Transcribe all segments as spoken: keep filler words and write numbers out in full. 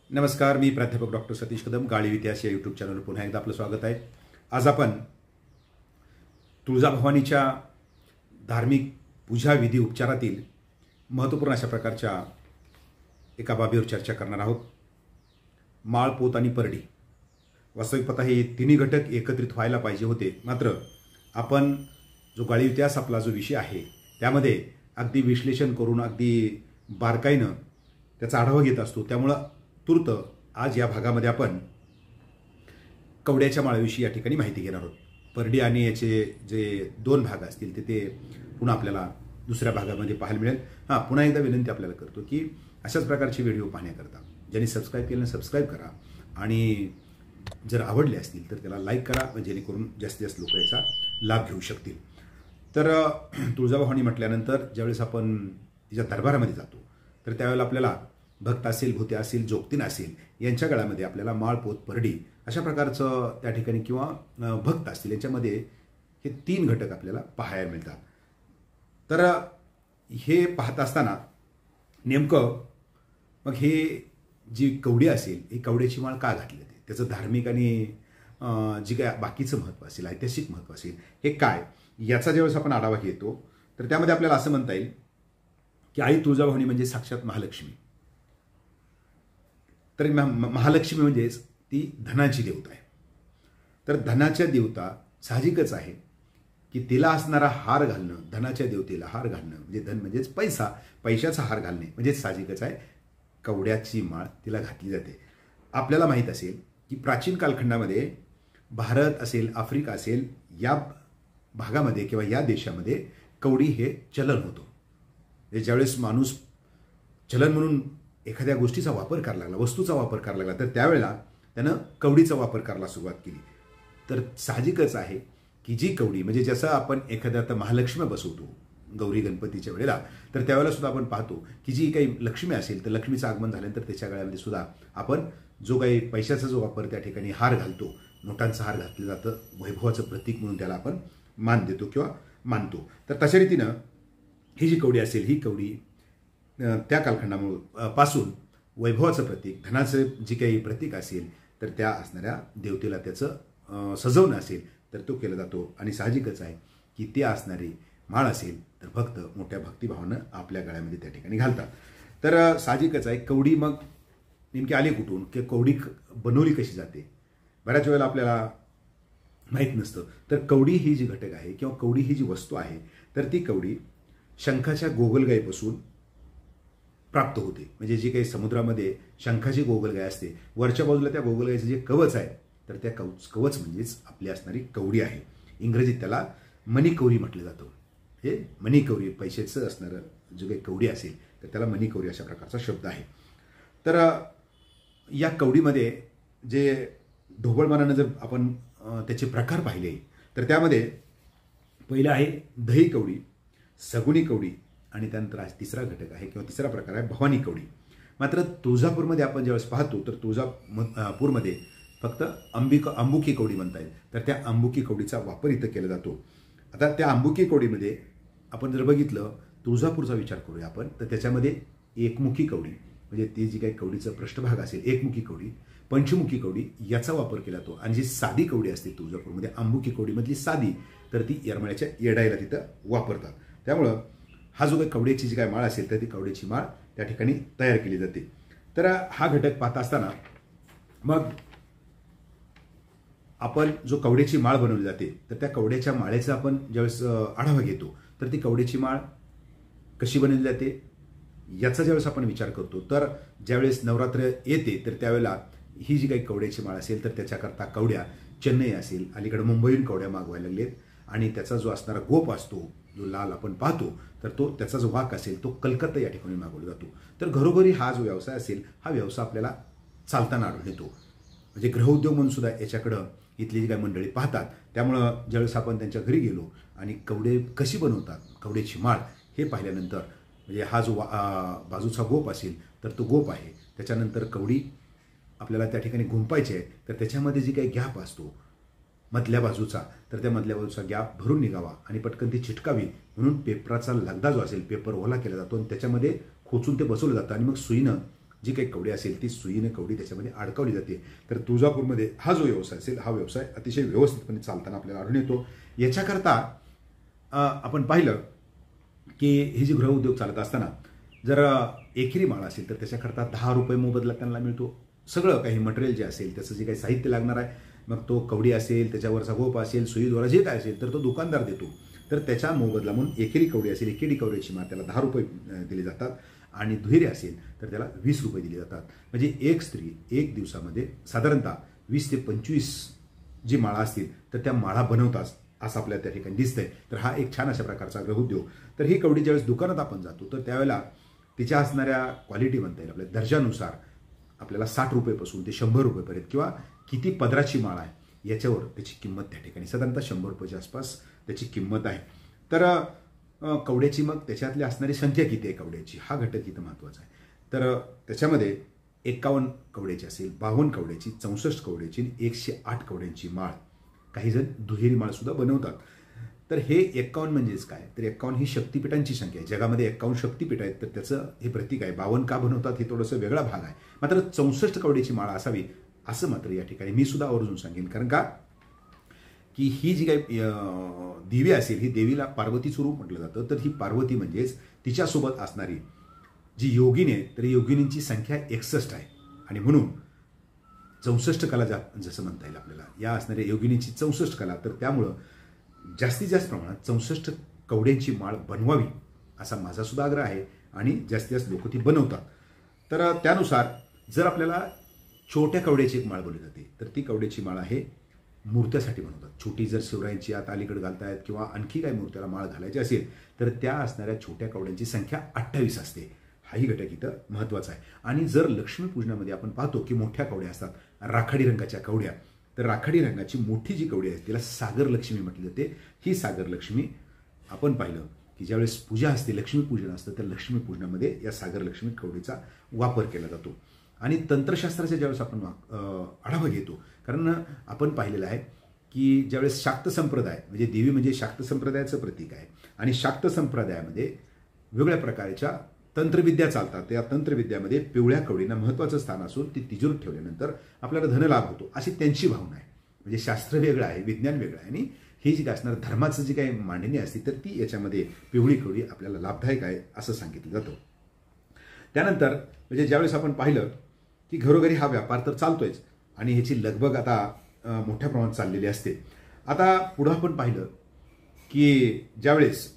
नमस्कार, मी प्राध्यापक डॉक्टर सतीश कदम, गाळीव इतिहास या यूट्यूब चॅनलवर पुन्हा एकदा आपलं स्वागत आहे. आज आपण तुळजाभवानीच्या धार्मिक पूजा विधी उपचारातील महत्त्वपूर्ण अशा प्रकारच्या एका बाबीवर चर्चा करणार आहोत. माळ, पोत आणि परडी. वास्तविक पाहता हे तिन्ही घटक एकत्रित व्हायला पाहिजे होते, मात्र आपण जो गाळीव इतिहास आपला जो विषय आहे त्यामध्ये अगदी विश्लेषण करून अगदी बारकाईनं त्याचा आढावा घेत असतो. त्यामुळं तूर्त आज या भागामध्ये आपण कवड्याच्या माळाविषयी या ठिकाणी माहिती घेणार आहोत. परडी आणि याचे जे दोन भाग असतील ते ते पुन्हा आपल्याला दुसऱ्या भागामध्ये पाहायला मिळेल. हां, पुन्हा एकदा विनंती आपल्याला करतो की अशाच प्रकारचे व्हिडिओ पाहण्याकरता ज्यांनी सबस्क्राईब केलं सबस्क्राईब करा आणि जर आवडले असतील तर त्याला लाईक करा, जेणेकरून जास्तीत जास्त लोक याचा लाभ घेऊ शकतील. तर तुळजाभवानी म्हटल्यानंतर ज्यावेळेस आपण तिच्या दरबारामध्ये जातो तर त्यावेळेला आपल्याला भक्त असेल, भूते असेल, जोगतीन असेल यांच्या गळ्यामध्ये आपल्याला माळ, पोत, परडी अशा प्रकारचं त्या ठिकाणी किंवा भक्त असतील याच्यामध्ये हे तीन घटक आपल्याला पाहायला मिळतात. तर हे पाहत असताना नेमकं मग हे जी कवडी असेल ही कवड्याची माळ का घातली जाते, त्याचं धार्मिक आणि जी काय बाकीचं महत्त्व असेल, ऐतिहासिक महत्त्व असेल हे काय, याचा ज्यावेळेस आपण आढावा घेतो तर त्यामध्ये आपल्याला असं म्हणता येईल की आई तुळजाभवानी म्हणजे साक्षात महालक्ष्मी. तर महालक्ष्मी म्हणजेच ती धनाची देवता आहे. तर धनाच्या देवता साहजिकच आहे की तिला असणारा हार घालणं, धनाच्या देवतेला हार घालणं म्हणजे धन म्हणजेच पैसा, पैशाचा हार घालणे म्हणजेच साहजिकच आहे. कवड्याची माळ तिला घातली जाते. आपल्याला माहीत असेल की प्राचीन कालखंडामध्ये भारत असेल, आफ्रिका असेल या भागामध्ये किंवा या देशामध्ये कवडी हे चलन होतं. ज्यावेळेस माणूस चलन म्हणून एखाद्या गोष्टीचा वापर करायला लागला, वस्तूचा वापर करायला लागला, तर त्यावेळेला त्यानं कवडीचा वापर करायला सुरुवात केली. तर साहजिकच आहे की जी कवडी म्हणजे जसं आपण एखाद्या आता महालक्ष्मी बसवतो गौरी गणपतीच्या वेळेला, तर त्यावेळेला सुद्धा आपण पाहतो की जी काही लक्ष्मी असेल तर लक्ष्मीचं आगमन झाल्यानंतर त्याच्या गळ्यामध्ये सुद्धा आपण जो काही पैशाचा जो वापर त्या ठिकाणी हार घालतो, नोटांचा हार घातलं जातं, वैभवाचं प्रतीक म्हणून त्याला आपण मान देतो किंवा मानतो. तर तशा रीतीनं ही जी कवडी असेल ही कवडी त्या कालखंडामुळे पासून वैभवाचं प्रतीक, धनाचं जी काही प्रतीक असेल तर त्या असणाऱ्या देवतेला त्याचं सजवणं असेल तर तो केला जातो. आणि साहजिकच आहे की ती असणारी माळ असेल तर भक्त मोठ्या भक्तिभावानं आपल्या गळ्यामध्ये त्या ठिकाणी घालतात. तर साहजिकच आहे कवडी मग नेमकी आली कुठून, की कवडी बनवली कशी जाते, बऱ्याच वेळेला आपल्याला माहीत नसतं. तर कवडी ही जी घटक आहे किंवा कवडी ही जी वस्तू आहे तर ती कवडी शंखाच्या गोगलगाईपासून प्राप्त होते. म्हणजे जी काही समुद्रामध्ये शंखाची गोगलगाय असते, वरच्या बाजूला त्या गोगलगाईचं जे कवच आहे तर त्या कवच कवच म्हणजेच आपली असणारी कवडी आहे. इंग्रजीत त्याला मनी कवरी म्हटलं जातं. हे मनी कवरी, पैशाचं असणारं जो काही कवडी असेल तर त्याला मनी कवरी अशा प्रकारचा शब्द आहे. तर या कवडीमध्ये जे ढोबळमानानं जर आपण त्याचे प्रकार पाहिले तर त्यामध्ये पहिलं आहे दही कवडी, सगुणी कवडी आणि त्यानंतर आज तिसरा घटक आहे किंवा तिसरा प्रकार आहे भवानी कवडी. मात्र तुळजापूरमध्ये आपण ज्यावेळेस पाहतो तर तुळजापूरमध्ये फक्त अंबिका अंबुकी कवडी म्हणता येईल. तर त्या अंबुकी कवडीचा वापर इथं केला जातो. आता त्या अंबुकी कवडीमध्ये आपण जर बघितलं, तुळजापूरचा विचार करूया आपण, तर त्याच्यामध्ये एकमुखी कवडी म्हणजे ती जी काही कवडीचा पृष्ठभाग असेल एकमुखी कवडी, पंचमुखी कवडी याचा वापर केला जातो. आणि जी साधी कवडी असते तुळजापूरमध्ये, अंबुकी कवडीमधली साधी, तर ती येरमाळ्याच्या येडायला तिथं वापरतात. त्यामुळं हा जो काही कवड्याची जी काय माळ असेल तर ती कवड्याची माळ त्या ठिकाणी तयार केली जाते. तर हा घटक पाहत असताना मग आपण जो कवड्याची माळ बनवली जाते तर त्या कवड्याच्या माळेचा आपण ज्यावेळेस आढावा घेतो तर ती कवड्याची माळ कशी बनवली जाते याचा ज्यावेळेस आपण विचार करतो तर ज्यावेळेस नवरात्र येते तर त्यावेळेला ही जी काही कवड्याची माळ असेल तर त्याच्याकरता कवड्या चेन्नई असेल, अलीकडे मुंबईहून कवड्या मागवायला लागलेत. आणि त्याचा जो असणारा गोप असतो जो लाल आपण पाहतो तर तो त्याचा जो वाक असेल तो कलकत्ता या ठिकाणी मागवला जातो. तर घरोघरी हा जो व्यवसाय असेल हा व्यवसाय आपल्याला चालताना आढळून येतो. म्हणजे गृहउद्योग म्हणून सुद्धा याच्याकडं इथली जी काही मंडळी पाहतात. त्यामुळं ज्यावेळेस आपण त्यांच्या घरी गेलो आणि कवडे कशी बनवतात, कवड्याची माळ हे पाहिल्यानंतर म्हणजे हा जो बाजूचा गोप असेल तर तो गोप आहे, त्याच्यानंतर कवडी आपल्याला त्या ठिकाणी गुंपायची आहे तर त्याच्यामध्ये जी काही गॅप असतो मधल्या बाजूचा तर त्या मधल्या बाजूचा गॅप भरून निघावा आणि पटकन ती चिटकावी म्हणून पेपराचा लगदा जो असेल पेपर ओला केला जातो आणि त्याच्यामध्ये खोचून ते बसवलं जातं आणि मग सुईनं जी काही कवडी असेल ती सुईने कवडी त्याच्यामध्ये अडकवली जाते. तर तुळजापूरमध्ये हा जो व्यवसाय असेल हा व्यवसाय अतिशय व्यवस्थितपणे चालताना आपल्याला आढळून येतो. याच्याकरता आपण पाहिलं की ही जी गृहउद्योग चालत असताना जर एकेरी माळ असेल तर त्याच्याकरता दहा रुपये मोबदला त्यांना मिळतो. सगळं काही मटेरियल जे असेल त्याचं जे काही साहित्य लागणार आहे, मग तो कवडी असेल, त्याच्यावरचा गोप असेल, सुई दोरा जे काय असेल तर तो दुकानदार देतो. तर त्याच्या मोबदला म्हणून एकेरी कवडी असेल, एकेरी कवडीची माळ त्याला दहा रुपये दिले जातात आणि दुहेरी असेल तर त्याला वीस रुपये दिले जातात. म्हणजे एक स्त्री एक दिवसामध्ये साधारणतः वीस ते पंचवीस जी माळा असतील तर त्या माळा बनवतात असं आपल्याला त्या ठिकाणी दिसतंय. तर हा एक छान अशा प्रकारचा गृहउद्योग. तर ही कवडी ज्यावेळेस दुकानात आपण जातो तर त्यावेळेला तिच्या असणाऱ्या क्वालिटी म्हणता येईल आपल्या दर्जानुसार आपल्याला साठ रुपयेपासून ते शंभर रुपयेपर्यंत किंवा किती पदराची माळ आहे याच्यावर त्याची किंमत त्या ठिकाणी साधारणतः शंभर रुपयाच्या आसपास त्याची किंमत आहे. तर कवड्याची मग त्याच्यातली असणारी संख्या किती आहे कवड्याची हा घटक इथं महत्त्वाचा आहे. तर त्याच्यामध्ये एक्कावन्न कवड्याची असेल, बावन्न कवड्याची, चौसष्ट कवड्याची आणि एकशे आठ कवड्यांची माळ. काही जण दुहेरी माळ सुद्धा बनवतात. तर हे एक्कावन्न म्हणजेच काय, तर एक्कावन्न ही शक्तिपीठांची संख्या आहे. जगामध्ये एक्कावन्न शक्तिपीठ आहेत तर त्याचं हे प्रतीक आहे. बावन्न का बनवतात हे थोडंसं वेगळा भाग आहे. मात्र चौसष्ट कवड्याची माळ असावी असं मात्र या ठिकाणी मी सुद्धा आवर्जून सांगेन. कारण का की ही जी काही देवी असेल ही देवीला पार्वती स्वरूप म्हटलं जातं. तर ही पार्वती म्हणजेच तिच्यासोबत असणारी जी योगिनी आहे तर योगिनींची संख्या एकसष्ट आहे आणि म्हणून चौसष्ट कला जा जसं म्हणता येईल आपल्याला या असणाऱ्या योगिनीची चौसष्ट कला. तर त्यामुळं जास्तीत जास्त प्रमाणात चौसष्ट कवड्यांची माळ बनवावी असा माझा सुद्धा आग्रह आहे आणि जास्तीत जास्त लोक ती बनवतात. तर त्यानुसार जर आपल्याला छोट्या कवड्याची एक माळ बनवली जाते तर ती कवड्याची माळ आहे मूर्त्यासाठी बनवतात. छोटी जर शिवरायांची आता अलीकडे घालतायत किंवा आणखी काही मूर्त्याला माळ घालायची असेल तर त्या असणाऱ्या छोट्या कवड्यांची संख्या अठ्ठावीस असते. हाही घटक इथं महत्त्वाचा आहे. आणि जर लक्ष्मीपूजनामध्ये आपण पाहतो की मोठ्या कवड्या असतात, राखाडी रंगाच्या कवड्या, तर राखाडी रंगाची मोठी जी कवडी आहे तिला सागर लक्ष्मी म्हटली जाते. ही सागर लक्ष्मी आपण पाहिलं की ज्यावेळेस पूजा असते, लक्ष्मीपूजन असतं, तर लक्ष्मीपूजनामध्ये या सागर लक्ष्मी कवडीचा वापर केला जातो. आणि तंत्रशास्त्राचा ज्यावेळेस आपण आढावा घेतो, कारण आपण पाहिलेलं आहे की ज्यावेळेस शाक्त संप्रदाय म्हणजे देवी म्हणजे शाक्त संप्रदायाचं प्रतीक आहे आणि शाक्त संप्रदायामध्ये वेगवेगळ्या प्रकारच्या तंत्रविद्या चालतात. त्या तंत्रविद्यामध्ये पिवळ्या कवडींना महत्त्वाचं स्थान असून ती तिजोरीत ठेवल्यानंतर आपल्याला धनलाभ होतो अशी त्यांची भावना आहे. म्हणजे शास्त्र वेगळं आहे, विज्ञान वेगळं आहे आणि ही जी असणार धर्माचं जी काही मांडणी असते तर ती याच्यामध्ये पिवळी कवडी आपल्याला लाभदायक आहे असं सांगितलं जातं. त्यानंतर म्हणजे ज्यावेळेस आपण पाहिलं की घरोघरी हा व्यापार तर चालतोयच आणि ह्याची लगबग आता मोठ्या प्रमाणात चाललेली असते. आता पुढं आपण पाहिलं की ज्यावेळेस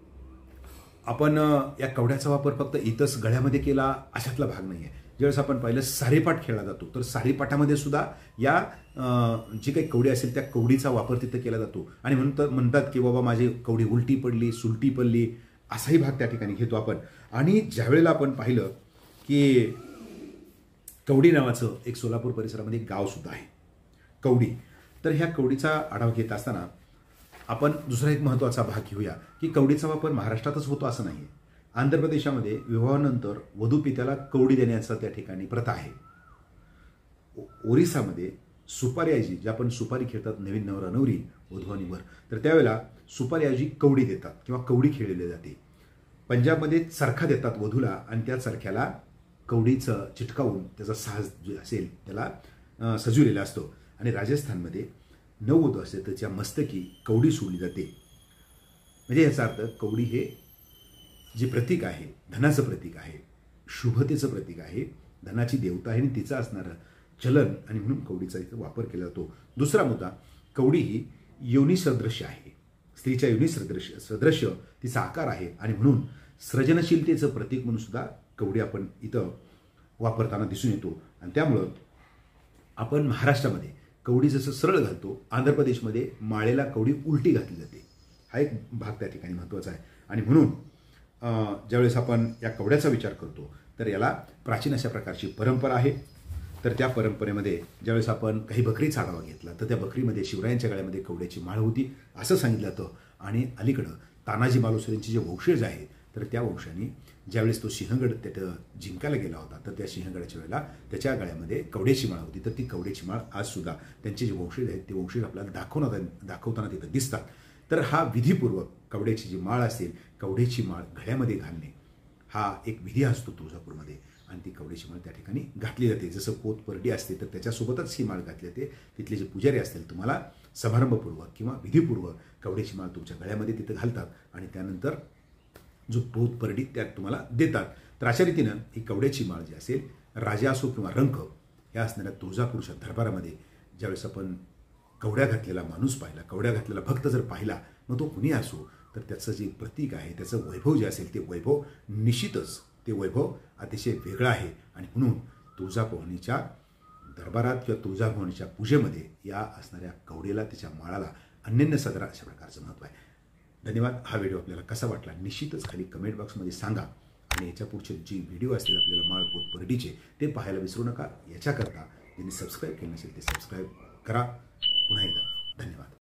आपण या कवड्याचा वापर फक्त इथंच गळ्यामध्ये केला अशातला भाग नाही आहे. ज्यावेळेस आपण पाहिलं सारीपाट खेळला जातो तर सारीपाटामध्ये सुद्धा या जी काही कवडी असेल त्या कवडीचा वापर तिथं केला जातो आणि म्हणतात म्हणतात की बाबा माझी कवडी उलटी पडली, सुलटी पडली असाही भाग त्या ठिकाणी घेतो आपण. आणि ज्यावेळेला आपण पाहिलं की कवडी नावाचं एक सोलापूर परिसरामध्ये एक गाव सुद्धा आहे कवडी. तर ह्या कवडीचा आढावा घेत असताना आपण दुसरा एक महत्त्वाचा भाग घेऊया की कवडीचा वापर महाराष्ट्रातच होतो असं नाही आहे. आंध्र प्रदेशामध्ये विवाहानंतर वधू पित्याला कवडी देण्याचा त्या ठिकाणी प्रथा आहे. ओरिसामध्ये सुपारीऐवजी जे आपण सुपारी खेळतात नवीन नवरा नवरी वधू आणि वर, तर त्यावेळेला सुपारीऐवजी कवडी देतात किंवा कवडी खेळली जाते. पंजाबमध्ये चरखा देतात वधूला आणि त्या चरख्याला कवडीचं चिटकावून त्याचा साज जे असेल त्याला सजवलेला असतो. आणि राजस्थानमध्ये नववधू असते त्याच्या मस्तकी कवडी सोडली जाते. म्हणजे याचा अर्थ कवडी हे जे प्रतीक आहे धनाचं प्रतीक आहे, शुभतेचं प्रतीक आहे, धनाची देवता आहे आणि तिचं असणारं चलन आणि म्हणून कवडीचा इथं वापर केला जातो. दुसरा मुद्दा, कवडी ही योनी सदृश्य आहे, स्त्रीच्या योनी सदृश्य सदृश्य तिचा आकार आहे आणि म्हणून सृजनशीलतेचं प्रतीक म्हणून सुद्धा कवडी आपण इथं वापरताना दिसून येतो. आणि त्यामुळं आपण महाराष्ट्रामध्ये कवडी जसं सरळ घालतो, आंध्र प्रदेशमध्ये माळेला कवडी उलटी घातली जाते. हा एक भाग त्या ठिकाणी महत्त्वाचा आहे. आणि म्हणून ज्यावेळेस आपण या कवड्याचा विचार करतो तर याला प्राचीन अशा प्रकारची परंपरा आहे. तर त्या परंपरेमध्ये ज्यावेळेस आपण काही बकरीचा आढावा घेतला तर त्या बकरीमध्ये शिवरायांच्या गळ्यामध्ये कवड्याची माळ होती असं सांगितलं जातं. आणि अलीकडं तानाजी मालुसरेंचे जे वंशज आहेत तर त्या वंशांनी ज्यावेळेस तो सिंहगड त्याचं जिंकायला गेला होता तर त्या सिंहगडाच्या वेळेला त्याच्या गळ्यामध्ये कवड्याची माळ होती. तर ती कवड्याची माळ आज सुद्धा त्यांचे जे वंशज आहेत ते वंशज आपल्याला दाखवणार दाखवताना तिथं दिसतात. तर हा विधीपूर्वक कवड्याची जी माळ असेल, कवड्याची माळ गळ्यामध्ये घालणे हा एक विधी असतो तुळजापूरमध्ये आणि ती कवड्याची माळ त्या ठिकाणी घातली जाते. जसं पोत परडी असते तर त्याच्यासोबतच ही माळ घातली जाते. तिथले जे पुजारी असतील तुम्हाला समारंभपूर्वक किंवा विधीपूर्वक कवड्याची माळ तुमच्या गळ्यामध्ये तिथं घालतात आणि त्यानंतर जो पोत परडी त्यात तुम्हाला देतात. तर अशा रीतीनं ही कवड्याची माळ जी असेल, राजा असो किंवा रंक, ह्या असणाऱ्या तुळजापूरच्या दरबारामध्ये ज्यावेळेस आपण कवड्या घातलेला माणूस पाहिला, कवड्या घातलेला भक्त जर पाहिला, मग तो कुणी असो, तर त्याचं जे प्रतीक आहे, त्याचं वैभव जे असेल ते वैभव निश्चितच ते वैभव अतिशय वेगळं आहे. आणि म्हणून तुळजाभवानीच्या दरबारात किंवा तुळजाभवानीच्या पूजेमध्ये या असणाऱ्या कवडेला, त्याच्या माळाला अनन्य साजरा अशा प्रकारचं महत्त्व आहे. धन्यवाद. हा व्हिडिओ आपल्याला कसा वाटला निश्चितच खाली कमेंट बॉक्समध्ये सांगा. आणि याच्या पुढचे जे व्हिडिओ असतील आपल्याला माळ पोत परडीचे ते पाहायला विसरू नका. याच्याकरता ज्यांनी सबस्क्राईब केलं नसेल ते सबस्क्राईब करा. पुन्हा एकदा धन्यवाद.